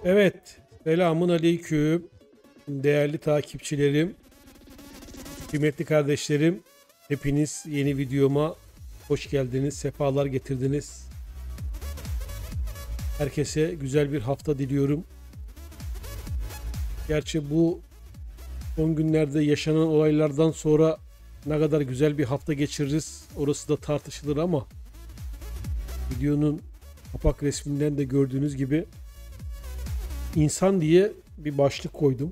Evet, selamun aleyküm. Değerli takipçilerim, kıymetli kardeşlerim, hepiniz yeni videoma hoş geldiniz, sefalar getirdiniz. Herkese güzel bir hafta diliyorum. Gerçi bu son günlerde yaşanan olaylardan sonra ne kadar güzel bir hafta geçiririz, orası da tartışılır ama videonun kapak resminden de gördüğünüz gibi insan diye bir başlık koydum.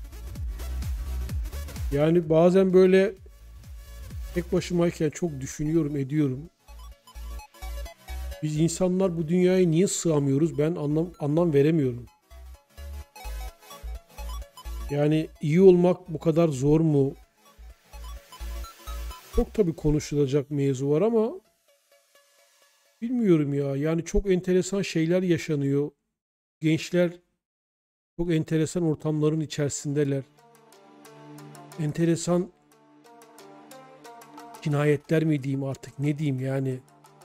Yani bazen böyle tek başımayken çok düşünüyorum, ediyorum. Biz insanlar bu dünyaya niye sığamıyoruz? Ben anlam veremiyorum. Yani iyi olmak bu kadar zor mu? Çok tabii konuşulacak mevzu var ama bilmiyorum ya. Yani çok enteresan şeyler yaşanıyor. Gençler çok enteresan ortamların içerisindeler. Enteresan cinayetler mi diyeyim artık ne diyeyim yani.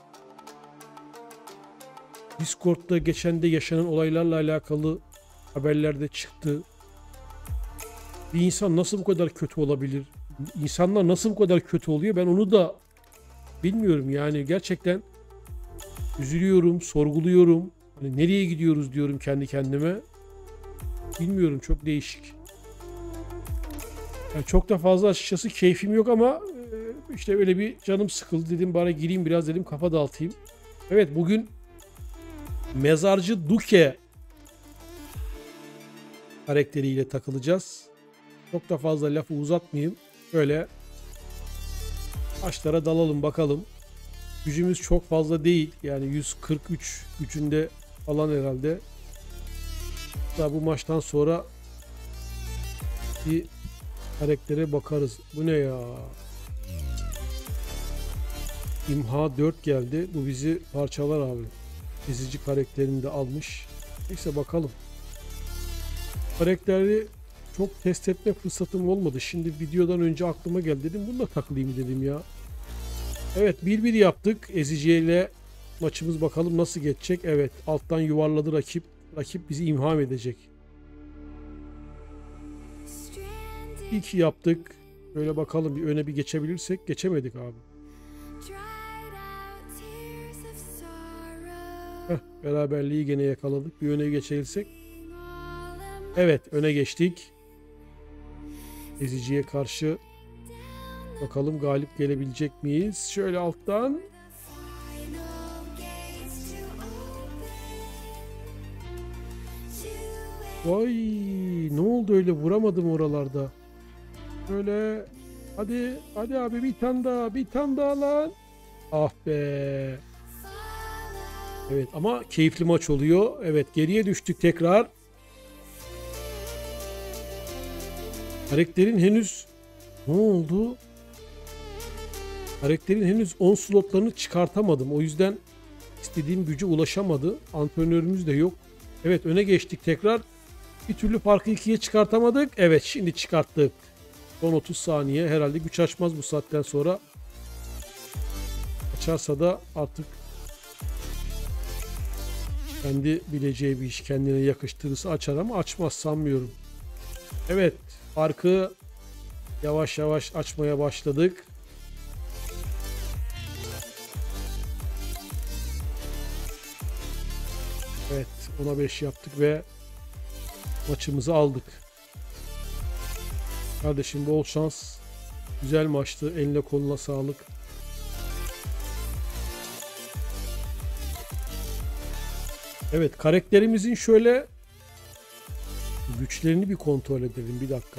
Discord'da geçen de yaşanan olaylarla alakalı haberlerde çıktı. Bir insan nasıl bu kadar kötü olabilir? İnsanlar nasıl bu kadar kötü oluyor? Ben onu da bilmiyorum yani gerçekten üzülüyorum, sorguluyorum. Hani nereye gidiyoruz diyorum kendi kendime. Bilmiyorum, çok değişik. Yani çok da fazla açıkçası keyfim yok ama işte öyle bir canım sıkıldı, dedim bari gireyim biraz, dedim kafa dağıtayım. Evet, bugün Mezarcı Duke karakteriyle takılacağız. Çok da fazla lafı uzatmayayım. Böyle başlara dalalım bakalım. Gücümüz çok fazla değil. Yani 143 gücünde falan herhalde. Daha bu maçtan sonra bir karaktere bakarız. Bu ne ya? İmha 4 geldi. Bu bizi parçalar abi. Ezici karakterini de almış. Neyse bakalım. Karakteri çok test etme fırsatım olmadı. Şimdi videodan önce aklıma geldi, dedim bununla takılayım dedim ya. Evet, 1-1 yaptık. Ezici ile maçımız bakalım nasıl geçecek. Evet, alttan yuvarladı rakip. Rakip bizi imha edecek. 2 yaptık. Böyle bakalım, bir öne bir geçebilirsek. Geçemedik abi. Beraberliği gene yakaladık. Bir öne geçebilsek. Evet, öne geçtik. Eziciye karşı bakalım galip gelebilecek miyiz? Şöyle alttan. Vay, ne oldu öyle, vuramadım oralarda. Böyle hadi hadi abi, bir tane daha, bir tane daha lan. Ah be. Evet ama keyifli maç oluyor. Evet, geriye düştük tekrar. Karakterin henüz ne oldu? Karakterin henüz 10 slotlarını çıkartamadım. O yüzden istediğim güce ulaşamadı. Antrenörümüz de yok. Evet, öne geçtik tekrar. Bir türlü farkı 2'ye çıkartamadık. Evet, şimdi çıkarttık. Son 30 saniye. Herhalde güç açmaz bu saatten sonra. Açarsa da artık kendi bileceği bir iş, kendine yakıştırırsa açar ama açmaz sanmıyorum. Evet, farkı yavaş yavaş açmaya başladık. Evet, 10'a 5 yaptık ve maçımızı aldık. Kardeşim bol şans. Güzel maçtı. Eline koluna sağlık. Evet, karakterimizin şöyle güçlerini bir kontrol edelim. Bir dakika.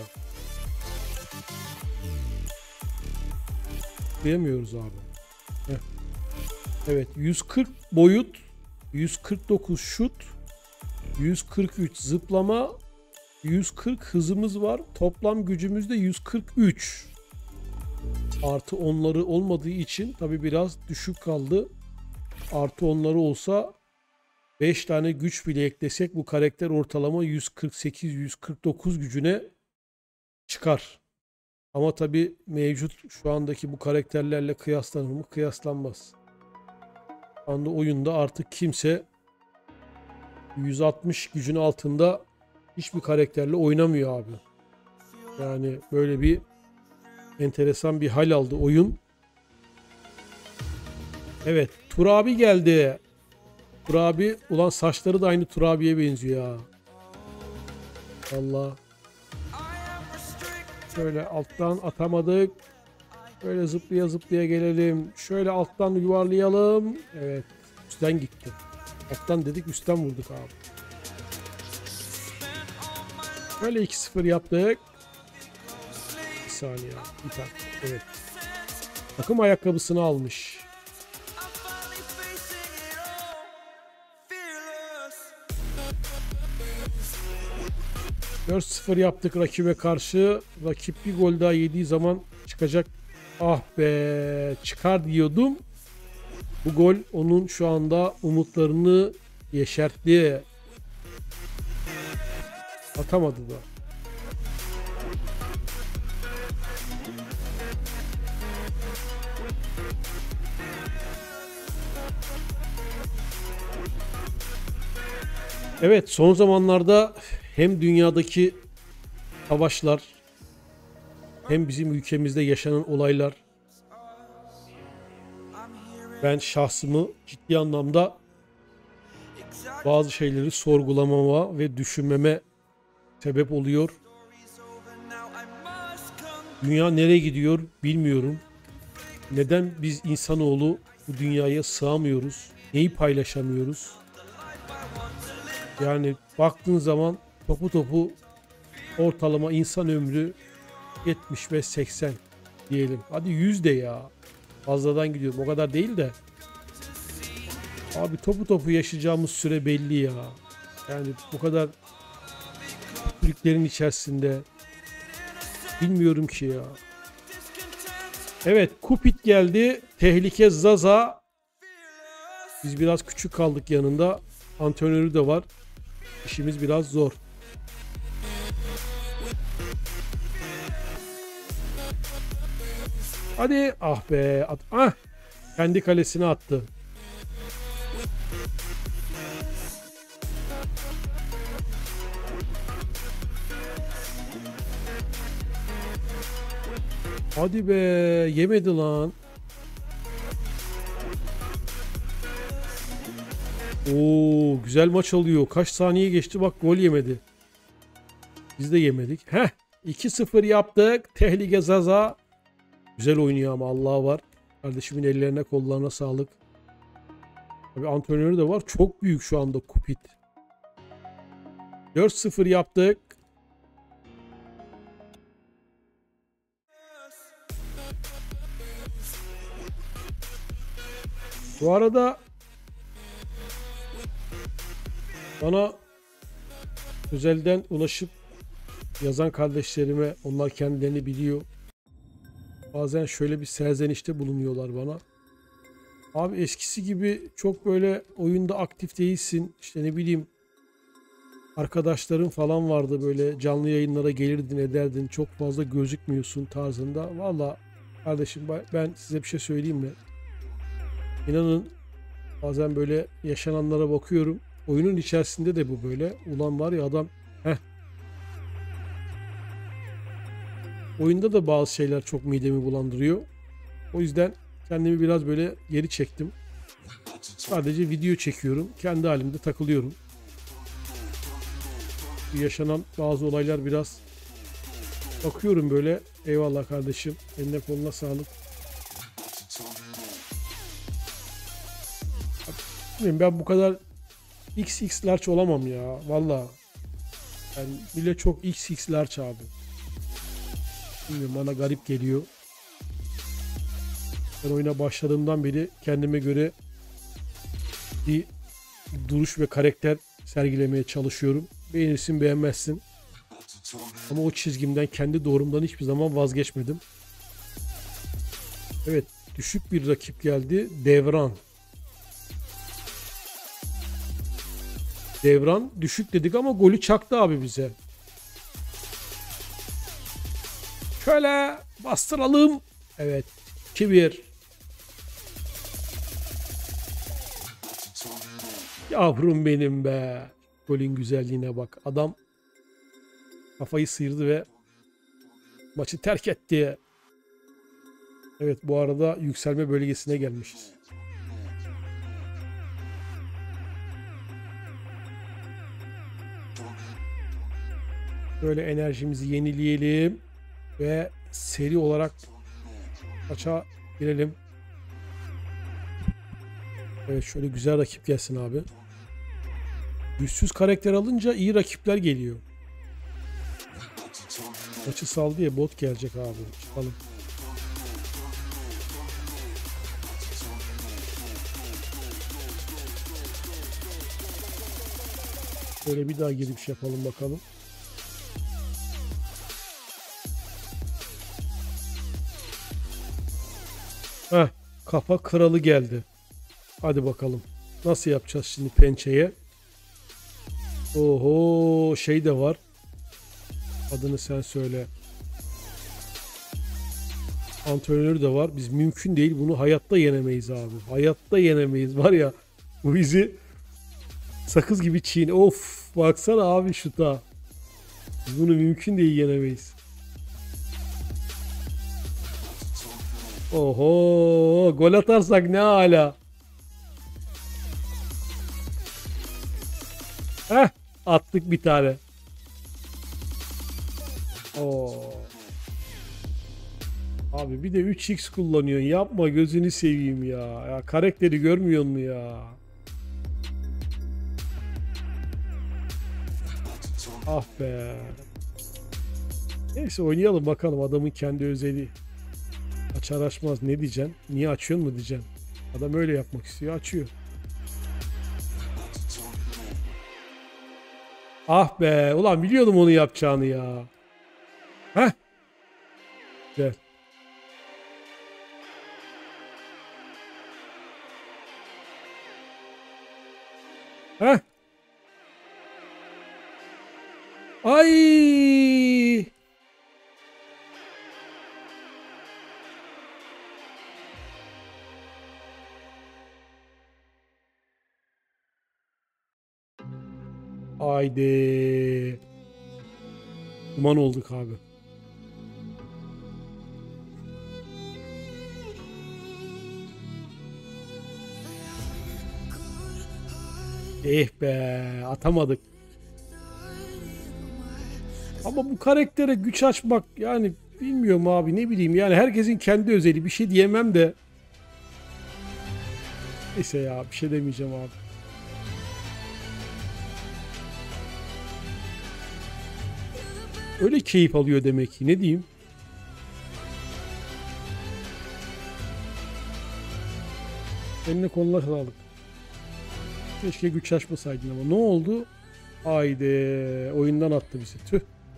Diyemiyoruz abi. Heh. Evet, 140 boyut, 149 şut, 143 zıplama, 140 hızımız var. Toplam gücümüz de 143. Artı onları olmadığı için tabi biraz düşük kaldı. Artı onları olsa 5 tane güç bile eklesek bu karakter ortalama 148-149 gücüne çıkar. Ama tabi mevcut şu andaki bu karakterlerle kıyaslanır mı? Kıyaslanmaz. Şu anda oyunda artık kimse 160 gücün altında hiçbir karakterle oynamıyor abi. Yani böyle bir enteresan bir hal aldı oyun. Evet, Turabi geldi. Turabi, ulan saçları da aynı Turabi'ye benziyor ya. Allah. Şöyle alttan atamadık. Böyle zıplaya zıplaya gelelim. Şöyle alttan yuvarlayalım. Evet. Üstten gitti. Alttan dedik, üstten vurduk abi. Böyle 2-0 yaptık. Bir saniye. Bir dakika. Evet. Takım ayakkabısını almış. 4-0 yaptık rakibe karşı. Rakip bir gol daha yediği zaman çıkacak. Ah be, çıkar diyordum. Bu gol onun şu anda umutlarını yeşertti. Atamadı da. Evet, son zamanlarda hem dünyadaki savaşlar hem bizim ülkemizde yaşanan olaylar, ben şahsımı ciddi anlamda bazı şeyleri sorgulamama ve düşünmeme sebep oluyor. Dünya nereye gidiyor bilmiyorum. Neden biz insanoğlu bu dünyaya sığamıyoruz? Neyi paylaşamıyoruz? Yani baktığın zaman topu ortalama insan ömrü 75-80 diyelim. Hadi 100 de ya. Fazladan gidiyorum. O kadar değil de. Abi topu yaşayacağımız süre belli ya. Yani bu kadar Türklerin içerisinde bilmiyorum ki ya. Evet, Cupid geldi. Tehlike Zaza. Biz biraz küçük kaldık yanında. Antrenörü de var. İşimiz biraz zor. Hadi, ah be. Kendi kalesine attı. Hadi be, yemedi lan. Oo, güzel maç alıyor. Kaç saniye geçti, bak gol yemedi. Biz de yemedik. 2-0 yaptık. Tehlike Zaza. Güzel oynuyor ama Allah var. Kardeşimin ellerine kollarına sağlık. Tabii antrenörü de var. Çok büyük şu anda Cupid. 4-0 yaptık. Bu arada bana özelden ulaşıp yazan kardeşlerime, onlar kendilerini biliyor. Bazen şöyle bir serzenişte bulunuyorlar bana. Abi eskisi gibi çok böyle oyunda aktif değilsin. İşte ne bileyim, arkadaşların falan vardı, böyle canlı yayınlara gelirdin ederdin. Çok fazla gözükmüyorsun tarzında. Valla kardeşim, ben size bir şey söyleyeyim mi? İnanın bazen böyle yaşananlara bakıyorum. Oyunun içerisinde de bu böyle. Ulan var ya adam. Oyunda da bazı şeyler çok midemi bulandırıyor. O yüzden kendimi biraz böyle geri çektim. Sadece video çekiyorum. Kendi halimde takılıyorum. Yaşanan bazı olaylar biraz bakıyorum böyle. Eyvallah kardeşim. Eline koluna sağlık. Ben bu kadar XX large olamam ya. Valla. Yani bile çok XX large abi. Bilmiyorum, bana garip geliyor. Ben oyuna başladığımdan beri kendime göre bir duruş ve karakter sergilemeye çalışıyorum. Beğenirsin beğenmezsin. Ama o çizgimden, kendi doğrumdan hiçbir zaman vazgeçmedim. Evet, düşük bir rakip geldi. Devran. Devran düşük dedik ama golü çaktı abi bize. Şöyle bastıralım. Evet. 2-1. Yavrum benim be. Golün güzelliğine bak. Adam kafayı sıyırdı ve maçı terk etti. Evet, bu arada yükselme bölgesine gelmişiz. Böyle enerjimizi yenileyelim ve seri olarak maça girelim. Evet, şöyle güzel rakip gelsin abi. Güçsüz karakter alınca iyi rakipler geliyor. Maçı saldı ya, bot gelecek abi. Çıkalım. Böyle bir daha girip şey yapalım bakalım. Heh, kafa kralı geldi. Hadi bakalım. Nasıl yapacağız şimdi pençeye? Oho, şey de var. Adını sen söyle. Antrenörü de var. Biz mümkün değil. Bunu hayatta yenemeyiz abi. Hayatta yenemeyiz. Var ya, bu bizi sakız gibi çiğne. Of, baksana abi şuta. Biz bunu mümkün değil yenemeyiz. Oho, gol atarsak ne hala. Heh, attık bir tane. Oo. Abi bir de 3x kullanıyorsun. Yapma, gözünü seveyim ya. Ya karakteri görmüyor musun ya? Ah be. Neyse, oynayalım bakalım, adamın kendi özelliği. Açar açmaz ne diyeceksin? Niye açıyorsun mu diyeceksin? Adam öyle yapmak istiyor, açıyor. Ah be, ulan biliyordum onu yapacağını ya. Heh. Güzel. Heh. Ay. Haydi. Duman olduk abi. Eh be, atamadık. Ama bu karaktere güç açmak, yani bilmiyorum abi, ne bileyim, yani herkesin kendi özeli, bir şey diyemem de. Neyse ya, bir şey demeyeceğim abi. Öyle keyif alıyor demek ki, ne diyeyim. Eline koluna sağlık. Keşke güç açmasaydın ama ne oldu? Haydi, oyundan attı bizi. Tüh.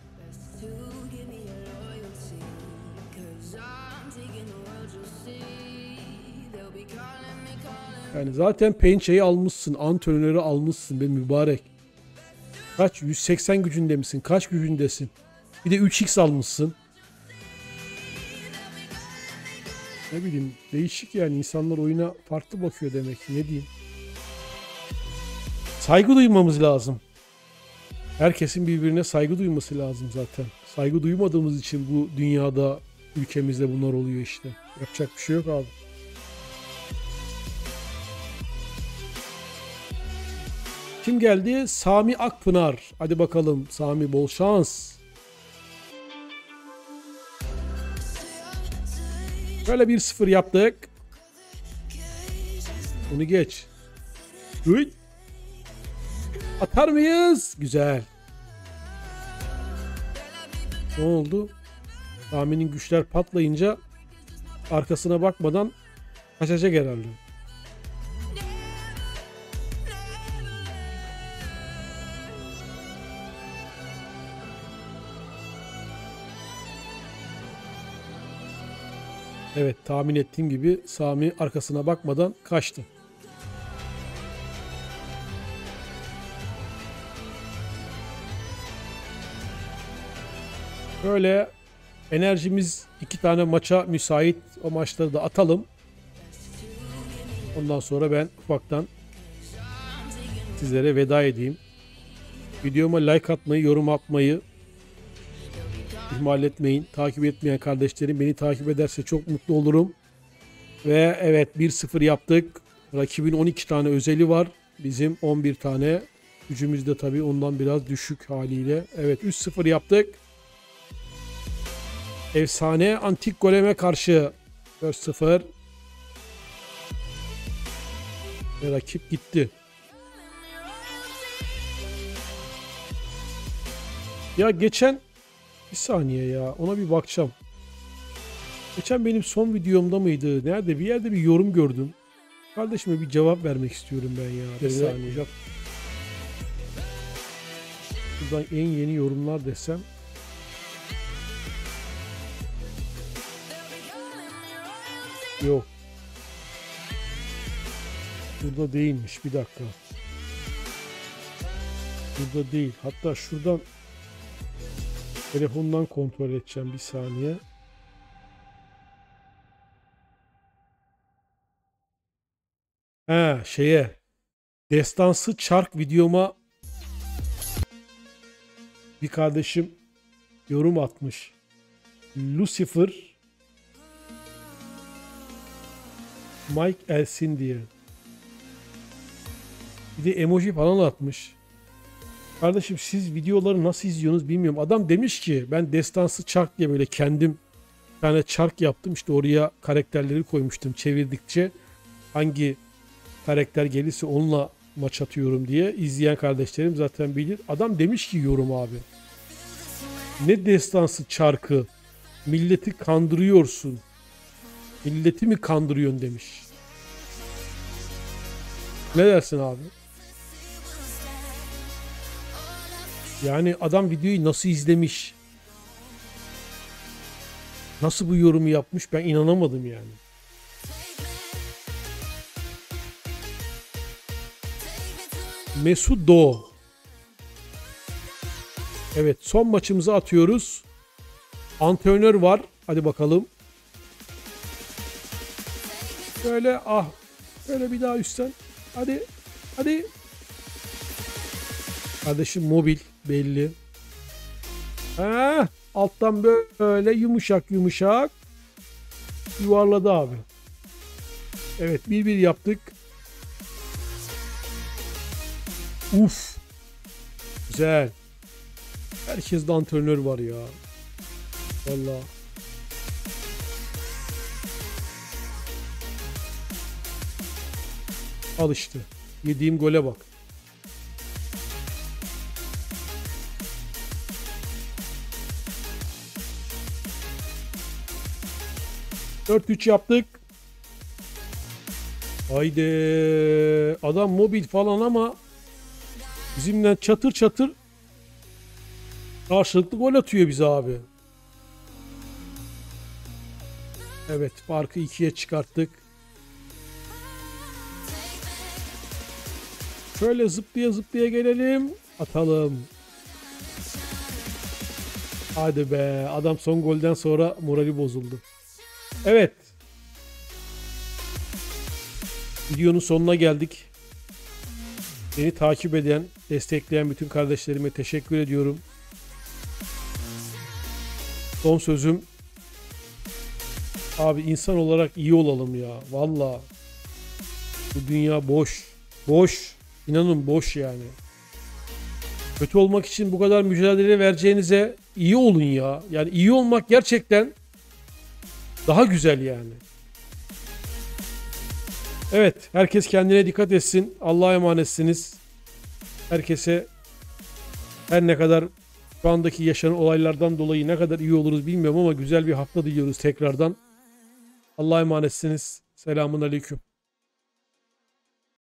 Yani zaten pençeyi almışsın, antrenörü almışsın be mübarek. Kaç? 180 gücünde misin? Kaç gücündesin? Bir de 3x almışsın. Ne bileyim, değişik yani, insanlar oyuna farklı bakıyor demek ki, ne diyeyim. Saygı duymamız lazım. Herkesin birbirine saygı duyması lazım zaten. Saygı duymadığımız için bu dünyada, ülkemizde bunlar oluyor işte. Yapacak bir şey yok abi. Kim geldi? Sami Akpınar. Hadi bakalım Sami, bol şans. Böyle 1-0 yaptık. Bunu geç. Uy. Atar mıyız? Güzel. Ne oldu? Sami'nin güçler patlayınca arkasına bakmadan kaçacak herhalde. Evet, tahmin ettiğim gibi Sami arkasına bakmadan kaçtı. Böyle enerjimiz 2 tane maça müsait. O maçları da atalım. Ondan sonra ben ufaktan sizlere veda edeyim. Videoma like atmayı, yorum atmayı ihmal etmeyin. Takip etmeyen kardeşlerim beni takip ederse çok mutlu olurum. Ve evet 1-0 yaptık. Rakibin 12 tane özeli var. Bizim 11 tane. Gücümüz de tabii ondan biraz düşük haliyle. Evet 3-0 yaptık. Efsane antik goleme karşı 4-0. Ve rakip gitti. Ya geçen bir saniye ya ona bir bakacağım. Geçen benim son videomda mıydı? Nerede? Bir yerde bir yorum gördüm. Kardeşime bir cevap vermek istiyorum ben ya. Bir saniye. Buradan en yeni yorumlar desem. Yok. Burada değilmiş. Bir dakika. Burada değil. Hatta şuradan telefondan kontrol edeceğim. Bir saniye. Destansı çark videoma bir kardeşim yorum atmış. Lucifer Mike Elsin diye. Bir de emoji falan atmış. Kardeşim siz videoları nasıl izliyorsunuz bilmiyorum. Adam demiş ki ben destansı çark diye böyle kendim bir tane çark yaptım. İşte oraya karakterleri koymuştum çevirdikçe. Hangi karakter gelirse onunla maç atıyorum diye. İzleyen kardeşlerim zaten bilir. Adam demiş ki yorum abi. Ne destansı çarkı. Milleti kandırıyorsun. Milleti mi kandırıyorsun demiş. Ne dersin abi? Yani adam videoyu nasıl izlemiş? Nasıl bu yorumu yapmış? Ben inanamadım yani. Mesudo. Evet son maçımızı atıyoruz. Antrenör var. Hadi bakalım. Böyle böyle bir daha üstten. Hadi. Hadi. Kardeşim mobil belli. Alttan böyle yumuşak yumuşak yuvarladı abi. Evet 1-1 yaptık. Uf. Güzel. Herkeste antrenör var ya. Vallahi. Al işte. Yediğim gole bak. ...4-3 yaptık. Haydi. Adam mobil falan ama... ...bizimle çatır çatır... ...karşılıklı gol atıyor bize abi. Evet farkı 2'ye çıkarttık. Şöyle zıplaya zıplaya gelelim. Atalım. Hadi be. Adam son golden sonra morali bozuldu. Evet. Videonun sonuna geldik. Beni takip eden, destekleyen bütün kardeşlerime teşekkür ediyorum. Son sözüm. Abi insan olarak iyi olalım ya. Valla. Bu dünya boş. Boş. İnanın boş yani. Kötü olmak için bu kadar mücadele vereceğinize iyi olun ya. Yani iyi olmak gerçekten daha güzel yani. Evet, herkes kendine dikkat etsin. Allah'a emanetsiniz. Herkese her ne kadar şu andaki yaşanan olaylardan dolayı ne kadar iyi oluruz bilmiyorum ama güzel bir hafta diliyoruz tekrardan. Allah'a emanetsiniz. Selamun aleyküm.